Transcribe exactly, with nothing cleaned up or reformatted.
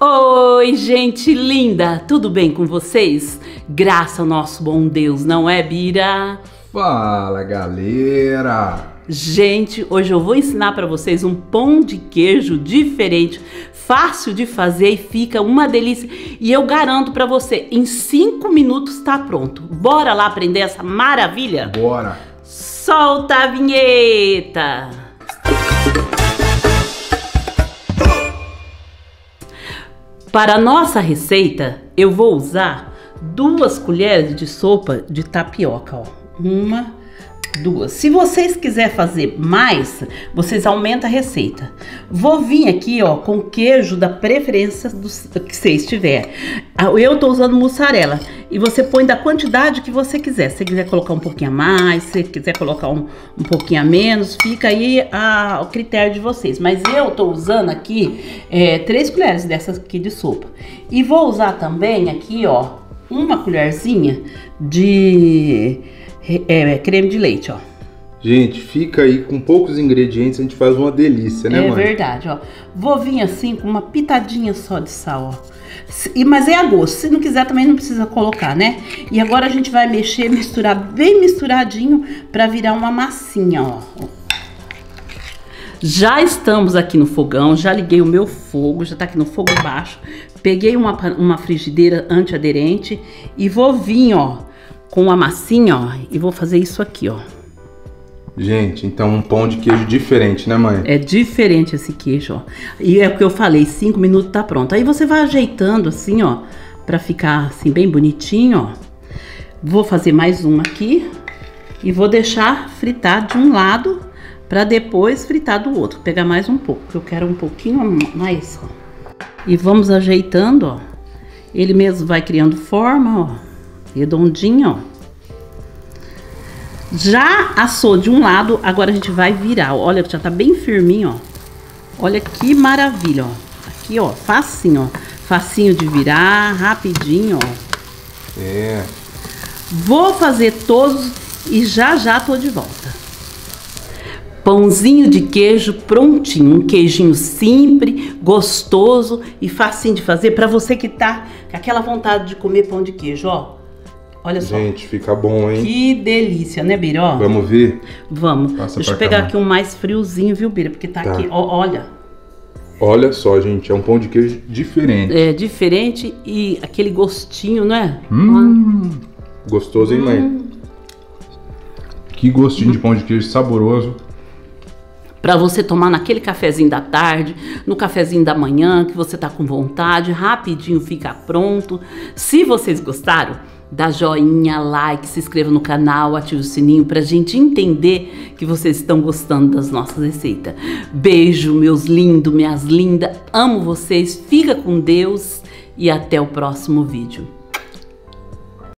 Oi, gente linda! Tudo bem com vocês? Graças ao nosso bom Deus, não é, Bira? Fala, galera! Gente, hoje eu vou ensinar para vocês um pão de queijo diferente, fácil de fazer e fica uma delícia. E eu garanto para você, em cinco minutos tá pronto. Bora lá aprender essa maravilha? Bora! Solta a vinheta! Para a nossa receita, eu vou usar duas colheres de sopa de tapioca, ó. Uma, duas. Se vocês quiserem fazer mais, vocês aumentam a receita. Vou vir aqui, ó, com queijo da preferência do que vocês tiverem. Eu tô usando mussarela. E você põe da quantidade que você quiser. Se você quiser colocar um pouquinho a mais, se você quiser colocar um, um pouquinho a menos, fica aí a, ao critério de vocês. Mas eu tô usando aqui é, três colheres dessas aqui de sopa. E vou usar também aqui, ó, uma colherzinha de é, creme de leite, ó. Gente, fica aí com poucos ingredientes, a gente faz uma delícia, né, mãe? É mãe? verdade, ó. Vou vir assim com uma pitadinha só de sal, ó. E, mas é a gosto, se não quiser também não precisa colocar, né? E agora a gente vai mexer, misturar bem misturadinho pra virar uma massinha, ó. Já estamos aqui no fogão, já liguei o meu fogo, já tá aqui no fogo baixo. Peguei uma, uma frigideira antiaderente e vou vir, ó, com a massinha, ó, e vou fazer isso aqui, ó. Gente, então um pão de queijo diferente, né, mãe? É diferente esse queijo, ó. E é o que eu falei, cinco minutos tá pronto. Aí você vai ajeitando assim, ó, pra ficar assim bem bonitinho, ó. Vou fazer mais um aqui e vou deixar fritar de um lado pra depois fritar do outro. Vou pegar mais um pouco, porque eu quero um pouquinho mais, ó. E vamos ajeitando, ó. Ele mesmo vai criando forma, ó, redondinho, ó. Já assou de um lado, agora a gente vai virar. Olha, já tá bem firminho, ó. Olha que maravilha, ó. Aqui, ó, facinho, ó. Facinho de virar, rapidinho, ó. É. Vou fazer todos e já já tô de volta. Pãozinho de queijo prontinho. Um queijinho simples, gostoso e facinho de fazer pra você que tá com aquela vontade de comer pão de queijo, ó. Olha só. Gente, fica bom, hein? Que delícia, né, Bira? Ó, vamos ver? Vamos. Passa Deixa eu pra pegar cá, aqui um mais friozinho, viu, Bira? Porque tá, tá. aqui, ó, olha. Olha só, gente, é um pão de queijo diferente. É, diferente e aquele gostinho, não é? Hum, gostoso, hein, hum. mãe? Que gostinho hum. de pão de queijo saboroso. Pra você tomar naquele cafezinho da tarde, no cafezinho da manhã, que você tá com vontade, rapidinho fica pronto. Se vocês gostaram, dá joinha, like, se inscreva no canal, ative o sininho pra gente entender que vocês estão gostando das nossas receitas. Beijo, meus lindos, minhas lindas, amo vocês, fica com Deus e até o próximo vídeo.